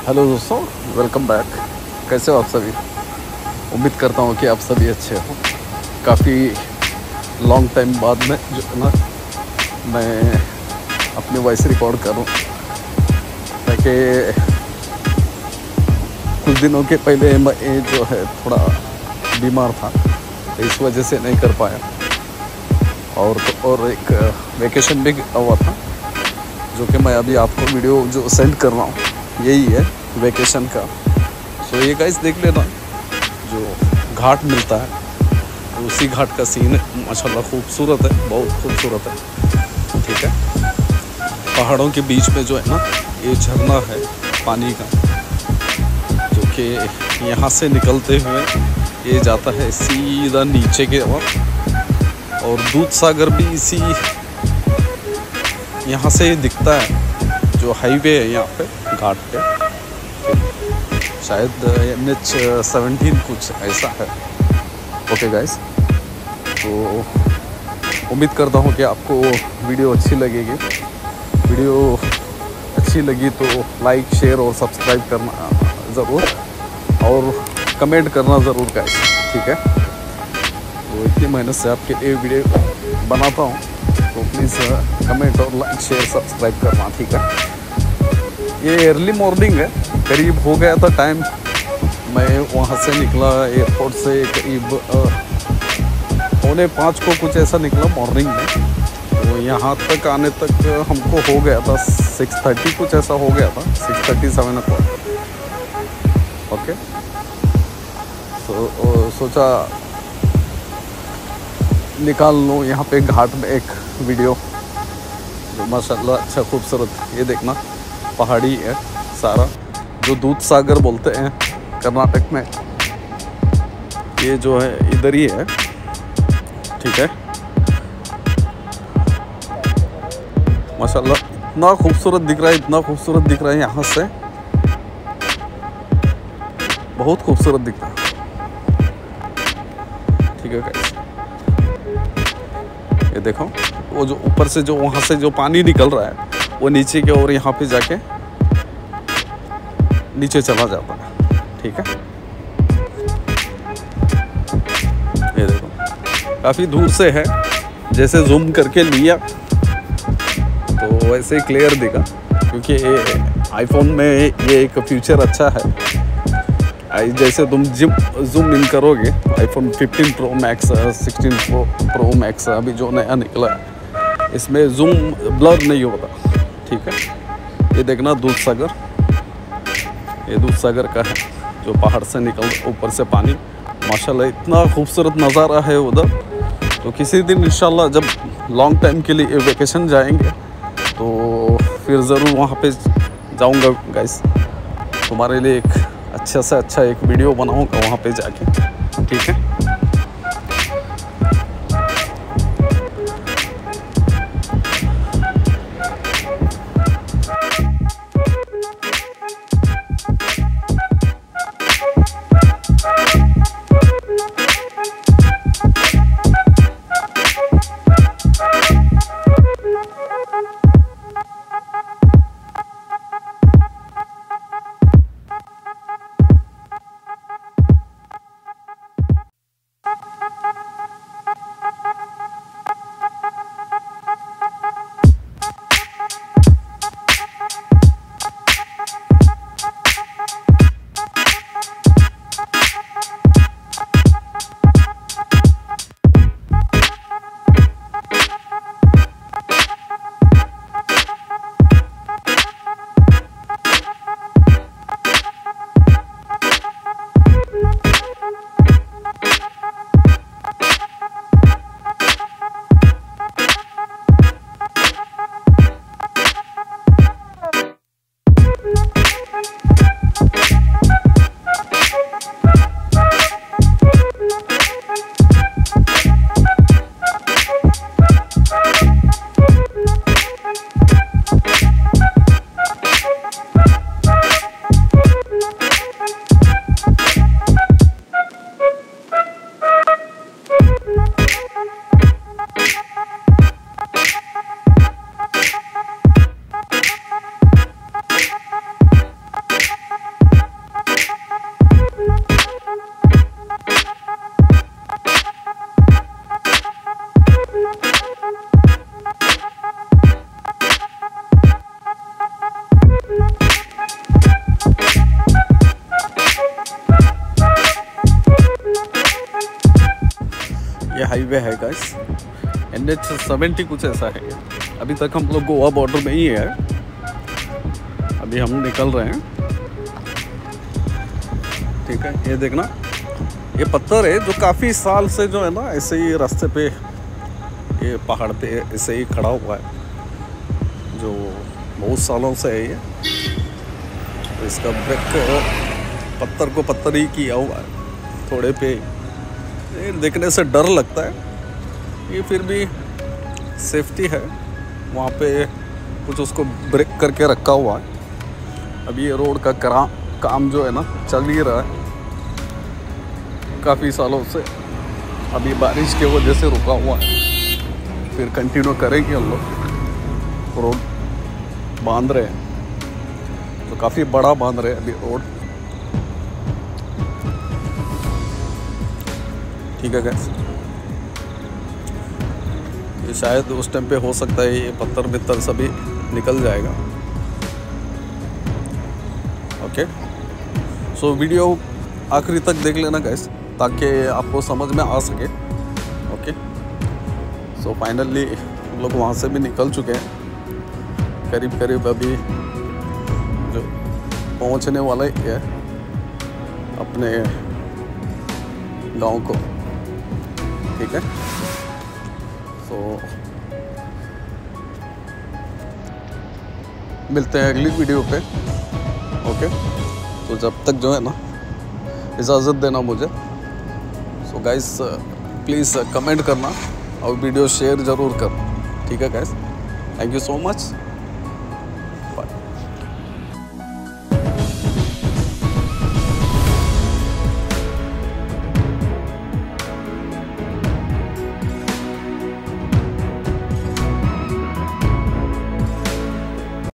Hello दोस्तों, welcome back. कैसे हो आप सभी? उम्मीद करता हूँ कि आप सभी अच्छे हो। काफ़ी लॉन्ग टाइम बाद में जो है ना, मैं अपनी वॉइस रिकॉर्ड करूँ, ताकि कुछ दिनों के पहले मैं जो है थोड़ा बीमार था, तो इस वजह से नहीं कर पाया। और एक वेकेशन भी हुआ था, जो कि मैं अभी आपको वीडियो जो सेंड कर रहा हूँ यही है वेकेशन का। सो ये गाइस देख लेना, जो घाट मिलता है तो उसी घाट का सीन है। माशाल्लाह खूबसूरत है, बहुत खूबसूरत है। ठीक है, पहाड़ों के बीच में जो है ना, ये झरना है पानी का, जो कि यहाँ से निकलते हुए ये जाता है सीधा नीचे के और दूध सागर भी इसी यहाँ से ही दिखता है। जो हाईवे है यहाँ पे घाट पे, शायद NH-17 कुछ ऐसा है। ओके गाइस, तो उम्मीद करता हूँ कि आपको वीडियो अच्छी लगेगी। वीडियो अच्छी लगी तो लाइक, शेयर और सब्सक्राइब करना ज़रूर, और कमेंट करना ज़रूर गाइस। ठीक है, तो इतनी मेहनत से आपके लिए वीडियो बनाता हूँ, तो प्लीज़ कमेंट और लाइक, शेयर, सब्सक्राइब करना। ठीक है, ये अर्ली मॉर्निंग है, करीब हो गया था टाइम। मैं वहाँ से निकला एयरपोर्ट से करीब 4:45 को कुछ ऐसा निकला मॉर्निंग में। तो यहाँ तक आने तक हमको हो गया था 6:30 कुछ ऐसा हो गया था, 6:30 7 o'clock। ओके, तो सोचा निकाल लूँ यहाँ पे घाट में एक वीडियो, जो माशाल्लाह अच्छा खूबसूरत। ये देखना पहाड़ी है सारा, जो दूध सागर बोलते हैं कर्नाटक में, ये जो है इधर ही है। ठीक है, माशाल्लाह इतना खूबसूरत दिख रहा है, इतना खूबसूरत दिख रहा है यहाँ से, बहुत खूबसूरत दिख रहा है। ठीक है गाइस, ये देखो, वो जो ऊपर से जो वहाँ से जो पानी निकल रहा है वो नीचे के और यहाँ पे जाके नीचे चला जाता है। ठीक है, ये देखो काफ़ी दूर से है, जैसे जूम करके लिया तो वैसे क्लियर दिखा, क्योंकि आईफोन में ये एक फीचर अच्छा है। जैसे तुम जूम इन करोगे, iPhone 15 pro max, 16 pro max अभी जो नया निकला है, इसमें जूम ब्लर नहीं होता। ठीक है, ये देखना दूध सागर, ये दूध सागर का है, जो पहाड़ से निकल ऊपर से पानी। माशाल्लाह इतना खूबसूरत नज़ारा है उधर। तो किसी दिन इंशाल्लाह जब लॉन्ग टाइम के लिए वेकेशन जाएंगे तो फिर ज़रूर वहाँ पे जाऊँगा गाइस, तुम्हारे लिए एक अच्छा से अच्छा एक वीडियो बनाऊँगा वहाँ पे जाके। ठीक है। हाईवे है गाइस, NH70 कुछ ऐसा है। अभी तक हम लोग गोवा बॉर्डर में ही है, अभी हम निकल रहे हैं। ठीक है, ये देखना, ये पत्थर है जो काफ़ी साल से जो है ना ऐसे ही रास्ते पे, ये पहाड़ पे ऐसे ही खड़ा हुआ है, जो बहुत सालों से है ये। तो इसका ब्रेक पत्थर को पत्थर ही किया हुआ है थोड़े पे। ये देखने से डर लगता है, ये फिर भी सेफ्टी है। वहाँ पे कुछ उसको ब्रेक करके रखा हुआ है। अभी ये रोड का काम जो है ना चल ही रहा है काफ़ी सालों से। अभी बारिश के वजह से रुका हुआ है, फिर कंटिन्यू करेंगे हम लोग। रोड बांध रहे हैं, तो काफ़ी बड़ा बांध रहे हैं अभी रोड। ठीक है गाइस, ये शायद उस टाइम पे हो सकता है ये पत्थर बित्तर सभी निकल जाएगा। ओके, सो वीडियो आखिरी तक देख लेना गाइस, ताकि आपको समझ में आ सके। ओके, सो फाइनली हम लोग वहाँ से भी निकल चुके हैं, करीब करीब अभी जो पहुँचने वाला ही है अपने गांव को। ठीक है, तो मिलते हैं अगली वीडियो पे। ओके, तो जब तक जो है ना इजाज़त देना मुझे। सो गाइस प्लीज़ कमेंट करना और वीडियो शेयर ज़रूर कर। ठीक है guys, thank you so much.